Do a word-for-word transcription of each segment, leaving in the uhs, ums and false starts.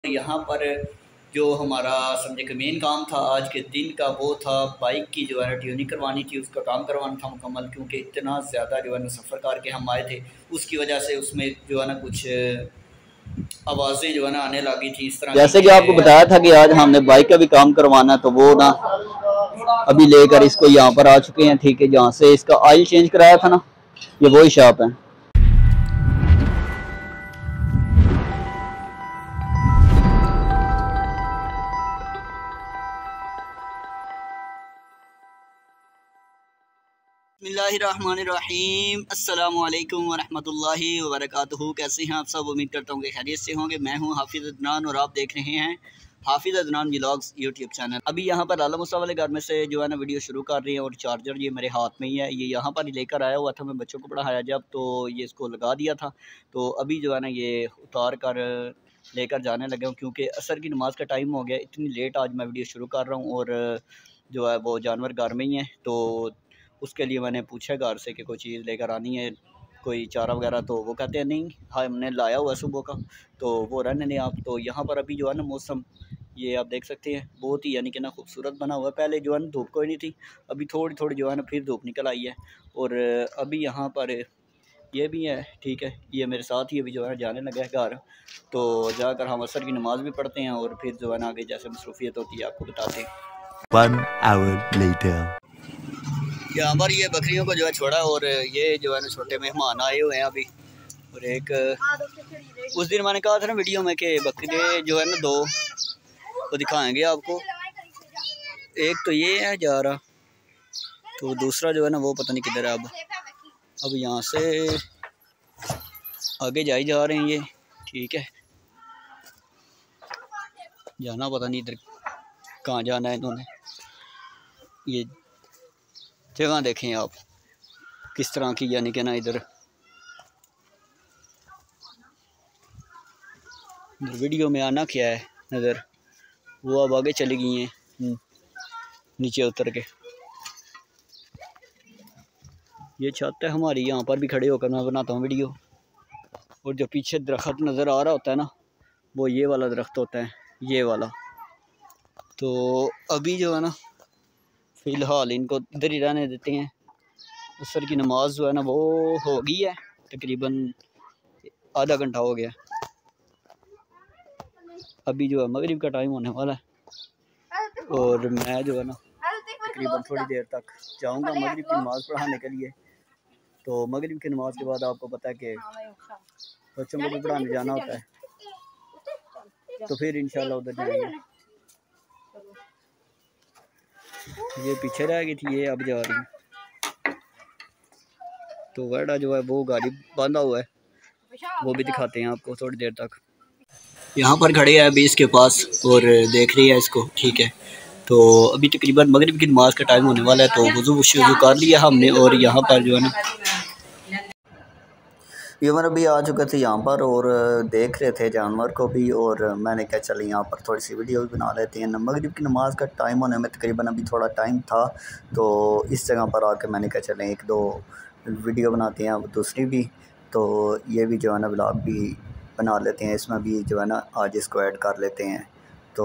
यहाँ पर जो हमारा समझे कि मेन काम था आज के दिन का वो था बाइक की जो है ट्यूनिंग करवानी थी, उसका काम करवाना था मुकम्मल, क्योंकि इतना ज़्यादा जो है ना सफ़र करके हम आए थे, उसकी वजह से उसमें जो है ना कुछ आवाज़ें जो है ना आने लगी थी इस तरह। जैसे कि आपको बताया था कि आज हमने बाइक का भी काम करवाना, तो वो ना अभी लेकर इसको यहाँ पर आ चुके हैं। ठीक है, जहाँ से इसका ऑयल चेंज कराया था ना, ये वही शॉप है। बिस्मिल्लाहिर्रहमानिर्रहीम, अस्सलामुअलैकुम वरहमतुल्लाहि वबरकातुहू। कैसे हैं आप सब? उम्मीद करता हूँ कि खैरियत से होंगे। मैं हूँ हाफिज़ अदनान और आप देख रहे हैं हाफिज़ अदनान व्लॉग्स यूट्यूब चैनल। अभी यहाँ पर लाला मुसा वाले घर में से जो है ना वीडियो शुरू कर रही है और चार्जर ये मेरे हाथ में ही है। ये यहाँ पर ही लेकर आया हुआ था, मैं बच्चों को पढ़ाया जब, तो ये इसको लगा दिया था। तो अभी जो है ना ये उतार कर लेकर जाने लगे हूँ, क्योंकि असर की नमाज़ का टाइम हो गया। इतनी लेट आज मैं वीडियो शुरू कर रहा हूँ और जो है वो जानवर घर में ही हैं, तो उसके लिए मैंने पूछा घर से कि कोई चीज़ लेकर आनी है, कोई चारा वगैरह, तो वो कहते हैं नहीं, हाँ हमने लाया हुआ सुबह का, तो वो रहने नहीं आप। तो यहाँ पर अभी जो है ना मौसम ये आप देख सकते हैं बहुत ही यानी कि ना खूबसूरत बना हुआ है। पहले जो है ना धूप कोई नहीं थी, अभी थोड़ी थोड़ी जो है ना फिर धूप निकल आई है। और अभी यहाँ पर ये भी है, ठीक है, ये मेरे साथ ही अभी जो है जाने लगा है घर, तो जाकर हम असर की नमाज़ भी पढ़ते हैं और फिर जो है ना आगे जैसे मसरूफियत होती है आपको बताते हैं। One hour later. यहाँ पर ये बकरियों को जो है छोड़ा और ये जो है ना छोटे मेहमान आए हुए हैं अभी। और एक उस दिन मैंने कहा था ना वीडियो में कि बकरे जो है ना दो वो दिखाएंगे आपको। एक तो ये है जा रहा, तो दूसरा जो है ना वो पता नहीं किधर है। अब अब यहाँ से आगे जाई जा रहे हैं ये, ठीक है, जाना पता नहीं इधर कहाँ जाना है इन्होंने। ये जगह देखें आप किस तरह की, यानी कि ना इधर इधर वीडियो में आना क्या है नज़र, वो अब आगे चली गई हैं नीचे उतर के। ये छत है हमारी, यहाँ पर भी खड़े होकर मैं बनाता हूँ वीडियो। और जो पीछे दरख्त नज़र आ रहा होता है ना, वो ये वाला दरख्त होता है, ये वाला। तो अभी जो है ना फ़िलहाल इनको इधर ही रहने देते हैं। असर की नमाज जो है ना वो हो गई है, तकरीबन आधा घंटा हो गया। अभी जो है मगरिब का टाइम होने वाला है और मैं जो है ना तकरीबन थोड़ी देर तक जाऊंगा मगरिब की नमाज़ पढ़ाने के लिए। तो मगरिब की नमाज के बाद आपको पता है कि बच्चों को भी पढ़ाने जाना होता है, तो फिर इंशाल्लाह उधर जाएंगे। ये पीछे रह गई थी, ये अब जा रही है। तो वेड़ा जो है वो गाड़ी बांधा हुआ है, वो भी दिखाते हैं आपको थोड़ी देर तक। यहाँ पर खड़े हैं अभी इसके पास और देख रही है इसको, ठीक है। तो अभी तकरीबन मगरिब की नमाज का टाइम होने वाला है, तो वज़ू वज़ू कर लिया हमने और यहाँ पर जो है ना यूमर अभी आ चुके थे यहाँ पर और देख रहे थे जानवर को भी, और मैंने कहा चले यहाँ पर थोड़ी सी वीडियो भी बना लेते हैं। मगरिब की नमाज़ का टाइम होने में तकरीबन अभी थोड़ा टाइम था, तो इस जगह पर आके मैंने कहा चलें एक दो वीडियो बनाते हैं दूसरी भी, तो ये भी जो है ना व्लॉग भी बना लेते हैं, इसमें भी जो है ना आज इसको ऐड कर लेते हैं। तो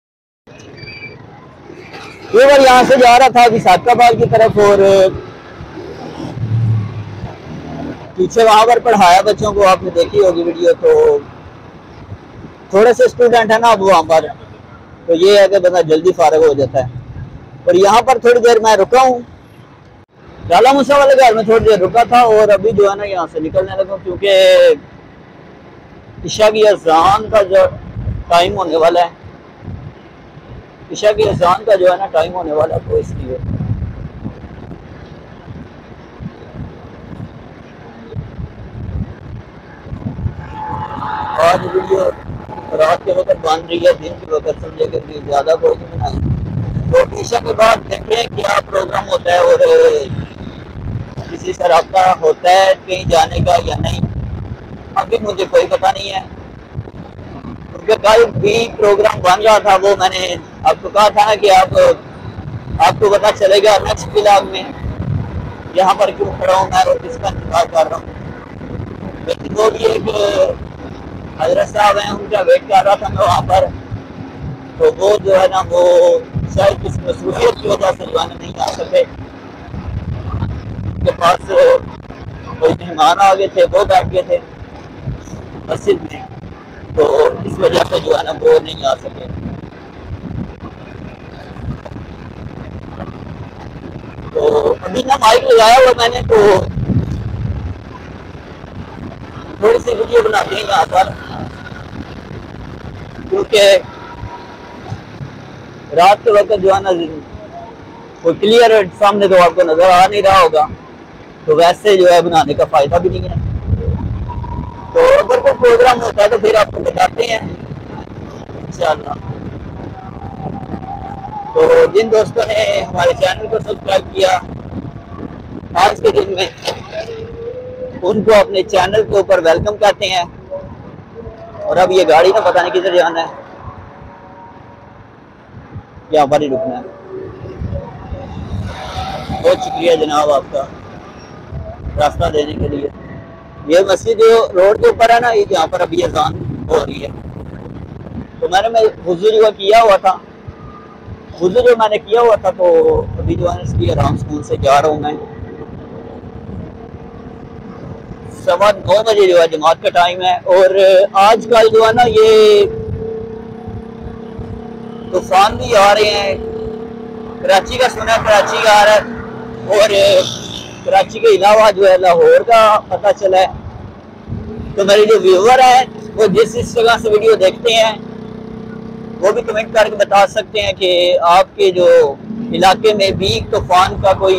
ये बार यहाँ से जा रहा था विशाखाबाद की तरफ और पीछे वहाँ पर पढ़ाया बच्चों को, आपने देखी होगी वीडियो। तो थोड़े से स्टूडेंट है ना अब वहाँ पर, तो ये है कि बंदा जल्दी फारिग हो जाता है। और यहाँ पर थोड़ी देर मैं रुका हूँ, लाला मूसा वाले घर में थोड़ी देर रुका था और अभी जो है ना यहाँ से निकलने लगा, क्योंकि इशा की अज़ान का जो टाइम होने वाला है, इशा की अज़ान का जो है ना टाइम होने वाला है, तो इसलिए आज वीडियो रात के वक्त बन रही है, दिन के वक्त समझे कि ज़्यादा कोई नहीं बनाई। तो ईशा के बाद देखें क्या प्रोग्राम होता है और किसी से रब्ता होता है कहीं जाने का या नहीं, अभी मुझे कोई पता नहीं है। क्योंकि कल भी प्रोग्राम बन रहा था, वो मैंने आपको कहा था ना कि आप आपको पता चलेगा नेक्स्ट व्लॉग में। यहाँ पर क्यों खड़ा हूँ मैं और किसका इंतजार कर रहा हूँ, लेकिन वो भी एक हजरत साहब हैं, उनका वेट कर रहा था मैं वहाँ पर। तो वो जो है ना वो शायद किसी मसरूफियत की वजह से जो है नहीं आ सके। उनके पास कोई मेहमान आ गए थे, वो बैठ गए थे मस्जिद में, तो इस वजह से जो है ना वो नहीं आ सके। तो अभी ना माइक लगाया हुआ मैंने, तो थोड़ी सी वीडियो बनाते हैं यहाँ पर, क्योंकि रात के वक्त जो है ना कोई क्लियर सामने तो आपको नजर आ नहीं रहा होगा, तो वैसे जो है बनाने का फायदा भी नहीं है। तो अगर कोई प्रोग्राम होता है तो फिर आपको बताते हैं इंशाल्लाह। तो जिन दोस्तों ने हमारे चैनल को सब्सक्राइब किया आज के दिन में, उनको अपने चैनल के ऊपर वेलकम करते हैं। और अब ये गाड़ी ना पता नहीं किधर जाना है, यहाँ पर ही रुकना है। बहुत शुक्रिया जनाब आपका रास्ता देने के लिए। ये मस्जिद जो रोड के ऊपर है ना, ये यहाँ पर अभी अजान हो रही है। तो मैंने मैं वुज़ू जो किया हुआ था, वुज़ू जो मैंने किया हुआ था, तो अभी जो है इसकी आराम स्कूल से जा रहा हूँ मैं। सवा नौ बजे जो है जमात का टाइम है। और आजकल जो है ना ये तूफान भी आ रहे हैं, कराची का सुना, कराची का आ रहा है, और कराची के अलावा जो है लाहौर का पता चला है। तो मेरे जो व्यूवर हैं वो जिस इस जगह से वीडियो देखते हैं वो भी कमेंट करके बता सकते हैं कि आपके जो इलाके में भी तूफान का कोई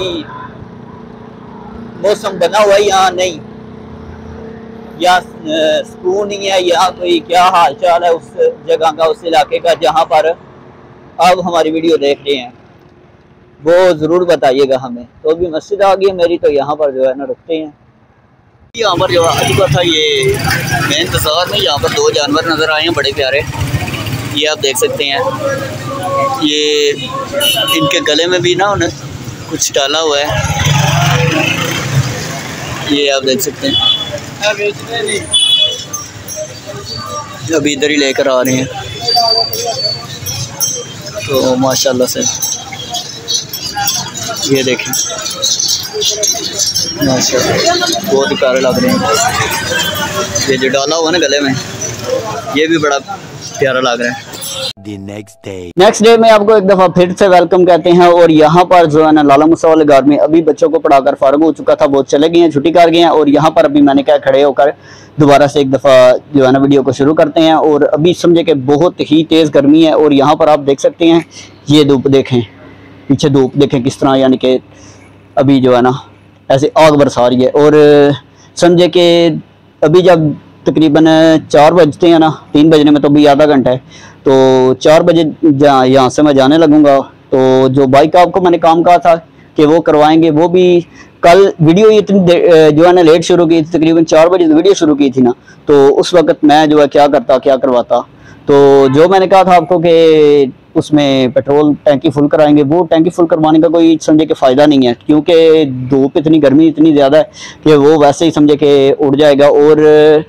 मौसम बना हुआ है या नहीं, या सुकून नहीं है, या कोई क्या हाल चाल है उस जगह का, उस इलाके का जहाँ पर आप हमारी वीडियो देख रहे हैं, वो ज़रूर बताइएगा हमें। तो अभी मस्जिद आ गई है मेरी, तो यहाँ पर जो है ना रुकते हैं। यहाँ पर जो अजूबा था ये मैं इंतज़ार में, यहाँ पर दो जानवर नज़र आए हैं बड़े प्यारे, ये आप देख सकते हैं। ये इनके गले में भी ना उन्हें कुछ डाला हुआ है, ये आप देख सकते हैं। अभी इधर ही लेकर आ रहे हैं, तो माशाल्लाह से ये देखें, माशाल्लाह बहुत ही प्यारे लग रहे हैं। ये जो डाला हुआ ना गले में, ये भी बड़ा प्यारा लग रहा है। नेक्स्ट डे नेक्स्ट डे में आपको एक दफ़ा फिर से वेलकम कहते हैं। और यहाँ पर जो है ना लाला मूसा वाले घर में अभी बच्चों को पढ़ाकर फारग हो चुका था, वो चले गए हैं, छुट्टी कर गए हैं। और यहाँ पर अभी मैंने क्या खड़े होकर दोबारा से एक दफ़ा जो है ना वीडियो को शुरू करते हैं। और अभी समझे कि बहुत ही तेज़ गर्मी है, और यहाँ पर आप देख सकते हैं ये धूप देखें, पीछे धूप देखें किस तरह, यानी कि अभी जो है ना ऐसे आग बरसा रही है। और समझे कि अभी जब तकरीबन चार बजते हैं ना, तीन बजने में तो अभी आधा घंटा है, तो चार बजे यहाँ से मैं जाने लगूंगा। तो जो बाइक आपको मैंने काम कहा था कि वो करवाएंगे, वो भी कल वीडियो इतनी जो है ना लेट शुरू की थी, तकरीबन चार बजे वीडियो शुरू की थी ना, तो उस वक्त मैं जो है क्या करता क्या करवाता। तो जो मैंने कहा था आपको कि उसमें पेट्रोल टैंकी फुल कराएंगे, वो टैंकी फुल करवाने का कोई समझे कि फ़ायदा नहीं है, क्योंकि धूप इतनी गर्मी इतनी ज़्यादा है कि वो वैसे ही समझे कि उड़ जाएगा। और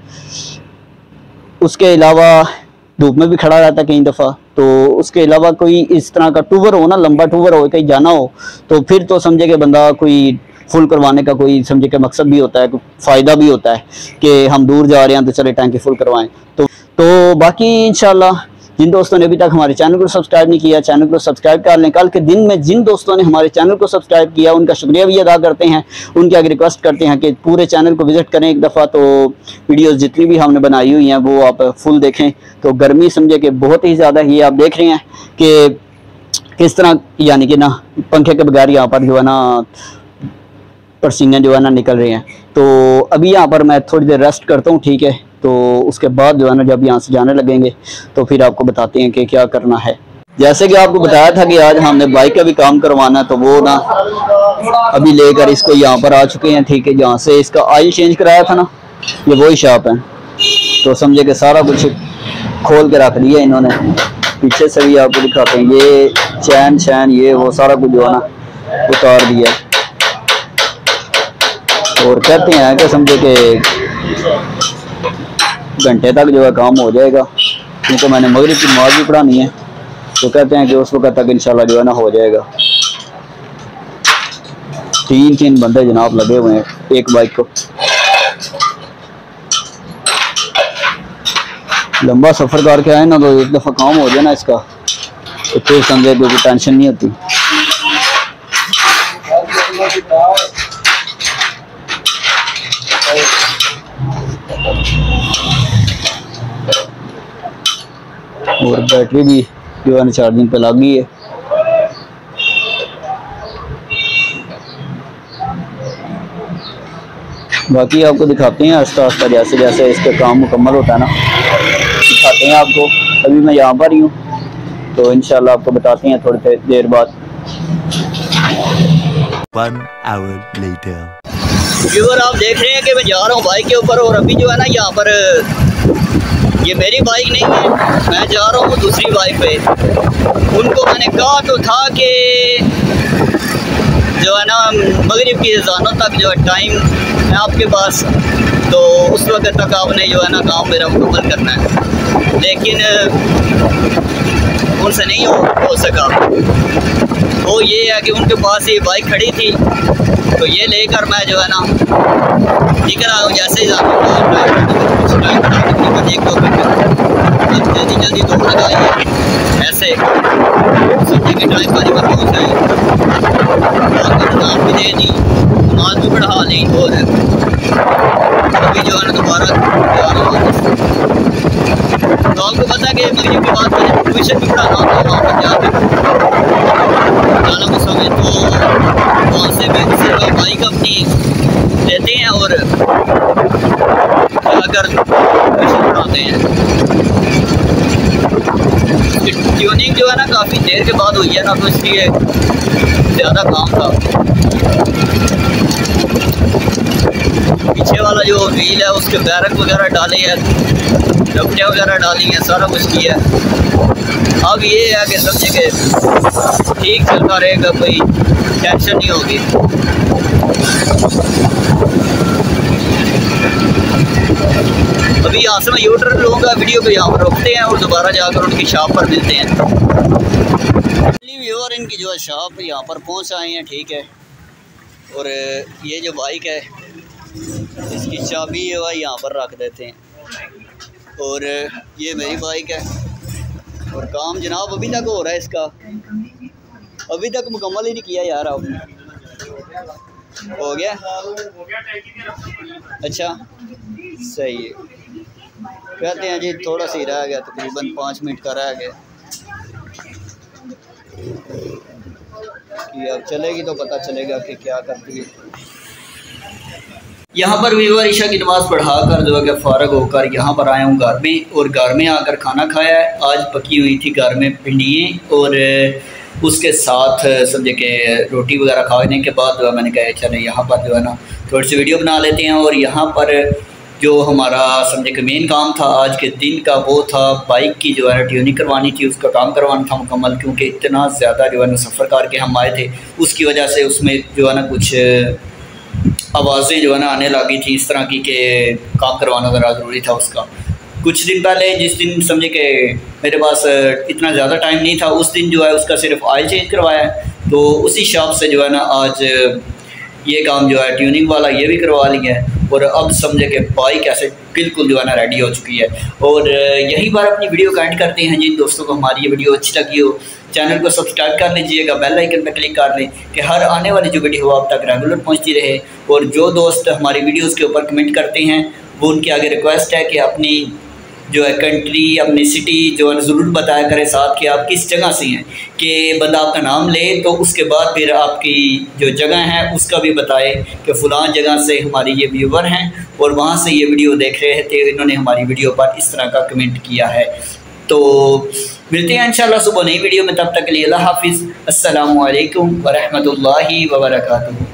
उसके अलावा धूप में भी खड़ा रहता कई दफ़ा, तो उसके अलावा कोई इस तरह का टूवर हो ना, लंबा टूवर हो, कहीं जाना हो, तो फिर तो समझे कि बंदा कोई फुल करवाने का कोई समझे कि मकसद भी होता है, फ़ायदा भी होता है कि हम दूर जा रहे हैं तो चले टैंकी फुल करवाएं। तो तो बाकी इंशाल्लाह जिन दोस्तों ने अभी तक हमारे चैनल को सब्सक्राइब नहीं किया, चैनल को सब्सक्राइब कर लें। कल के दिन में जिन दोस्तों ने हमारे चैनल को सब्सक्राइब किया उनका शुक्रिया भी अदा करते हैं, उनके आगे रिक्वेस्ट करते हैं कि पूरे चैनल को विज़िट करें एक दफ़ा, तो वीडियोस जितनी भी हमने बनाई हुई हैं वो आप फुल देखें। तो गर्मी समझे कि बहुत ही ज़्यादा ये आप देख रहे हैं कि किस तरह यानी कि ना पंखे के बगैर यहाँ पर जो है ना पसीने जो है ना निकल रहे हैं। तो अभी यहाँ पर मैं थोड़ी देर रेस्ट करता हूँ, ठीक है, तो उसके बाद जो है ना जब यहाँ से जाने लगेंगे तो फिर आपको बताते हैं कि क्या करना है। जैसे कि आपको बताया था कि आज हमने बाइक का भी काम करवाना है, तो वो ना अभी लेकर इसको यहाँ पर आ चुके हैं, ठीक है। जहाँ से इसका ऑयल चेंज कराया था ना, ये वही शॉप है, तो समझे कि सारा कुछ खोल के रख दिया इन्होंने। पीछे से भी आपको दिखाते हैं, ये चैन शैन ये वो सारा कुछ जो है ना उतार दिया, और कहते हैं कि समझे कि घंटे तक जो है काम हो जाएगा, क्योंकि मैंने मगरिब की नमाज भी पढ़ानी है, तो कहते हैं कि उस वक्त तक इंशाल्लाह जो है ना हो जाएगा। तीन तीन बंदे जनाब लगे हुए हैं एक बाइक को। लंबा सफ़र करके आए ना, तो एक दफ़ा काम हो जाए ना इसका, तो फिर समझे कोई टेंशन नहीं होती। और बैटरी भी जो है चार्जिंग पे लग गई है। बाकी आपको दिखाते हैं आस्ता आस्ता, जैसे जैसे इसका काम मुकम्मल होता है ना दिखाते हैं आपको। अभी मैं यहाँ पर ही हूँ, तो इंशाल्लाह आपको बताते हैं थोड़ी देर बाद। One hour later. व्यूअर आप देख रहे हैं कि मैं जा रहा हूँ बाइक के ऊपर, और अभी जो है ना यहाँ पर ये मेरी बाइक नहीं है, मैं जा रहा हूँ दूसरी बाइक पे। उनको मैंने कहा तो था कि जो है ना मगरिब की अज़ानों तक जो है टाइम है आपके पास, तो उस वक्त तक आपने जो है ना काम मेरा मुकम्मल करना है, लेकिन उनसे नहीं हो, हो सका। वो ये है कि उनके पास ये बाइक खड़ी थी, तो ये लेकर मैं जो है ना निकल आया हूँ। जैसे ही एक दो जल्दी जल्दी दौड़ लगाई है, ऐसे सोचे कि टाइम पानी पर पहुँच जाए, नाम भी दे दी, नमाज भी पढ़ा ली, और अभी जो है ना दोबारा जा रहा हूँ। तो आपको पता है कि मगरिब के बाद मुझे ट्यूशन भी पढ़ाना होता है वहाँ पर जाकर गाना गुस्सा में, तो वहाँ से सिर्फ बाइक अपनी लेते हैं और जाकर ट्यूशन पढ़ाते हैं। ट्यूनिंग जो है ना काफ़ी देर के बाद हुई है ना, तो इसलिए ज़्यादा काम था। पीछे वाला जो व्हील है उसके बैरक वगैरह डाले हैं, डपटे वगैरह डाली हैं, सारा कुछ किया है। अब ये है कि सब जगह ठीक चलता रहेगा, कोई टेंशन नहीं होगी। अभी यहाँ से मैं यू टर्न लूँगा, वीडियो को यहाँ पर रोकते हैं और दोबारा जाकर उनकी शॉप पर मिलते हैं। व्यूअर इनकी जो है शॉप यहाँ पर पहुँच आए हैं, ठीक है। और ये जो बाइक है इसकी चाबी है वह यहाँ पर रख देते हैं, और ये मेरी बाइक है। और काम जनाब अभी तक हो रहा है इसका, अभी तक मुकम्मल ही नहीं किया यार। आपने हो गया? अच्छा सही है। कहते हैं जी थोड़ा सी रह गया, तकरीबन पाँच मिनट का रह गया कि अब चलेगी तो पता चलेगा कि क्या करती है। यहाँ पर व्यूअर ईशा की नमाज़ पढ़ा कर जो है कि फ़ारग होकर यहाँ पर आया हूँ घर में, और घर में आकर खाना खाया है। आज पकी हुई थी घर में भिंडियाँ, और उसके साथ समझे कि रोटी वगैरह खाने के बाद जो है मैंने कहा चले यहाँ पर जो है ना थोड़ी सी वीडियो बना लेते हैं। और यहाँ पर जो हमारा समझे कि मेन काम था आज के दिन का, वो था बाइक की जो है ट्यूनिंग करवानी थी, उसका काम करवाना था मुकम्मल, क्योंकि इतना ज़्यादा जो है ना सफ़र करके हम आए थे, उसकी वजह से उसमें जो है ना कुछ आवाज़ें जो है ना आने लगी थी इस तरह की कि काम करवाना ज़रा ज़रूरी था उसका। कुछ दिन पहले जिस दिन समझे कि मेरे पास इतना ज़्यादा टाइम नहीं था, उस दिन जो है उसका सिर्फ ऑयल चेंज करवाया है, तो उसी शॉप से जो है ना आज ये काम जो है ट्यूनिंग वाला ये भी करवा लिया है। और अब समझे कि बाइक ऐसे बिल्कुल जो है ना रेडी हो चुकी है। और यहीं पर अपनी वीडियो का एंड करते हैं। जिन दोस्तों को हमारी ये वीडियो अच्छी लगी हो, चैनल को सब्सक्राइब कर लीजिएगा, बेल आइकन पर क्लिक कर लें कि हर आने वाली जो वीडियो हो आप तक रेगुलर पहुंचती रहे। और जो दोस्त हमारी वीडियोस के ऊपर कमेंट करते हैं, वो उनके आगे रिक्वेस्ट है कि अपनी जो है कंट्री, अपनी सिटी जो है ज़रूर बताया करें साथ कि आप किस जगह से हैं, कि बंदा आपका नाम ले तो उसके बाद फिर आपकी जो जगह है उसका भी बताए कि फ़लाँ जगह से हमारी ये व्यूवर हैं और वहाँ से ये वीडियो देख रहे थे, इन्होंने हमारी वीडियो पर इस तरह का कमेंट किया है। तो मिलते हैं इंशाल्लाह सुबह नई वीडियो में, तब तक के लिए अल्लाह हाफिज़। अस्सलामु अलैकुम व रहमतुल्लाहि व बरकातुहू।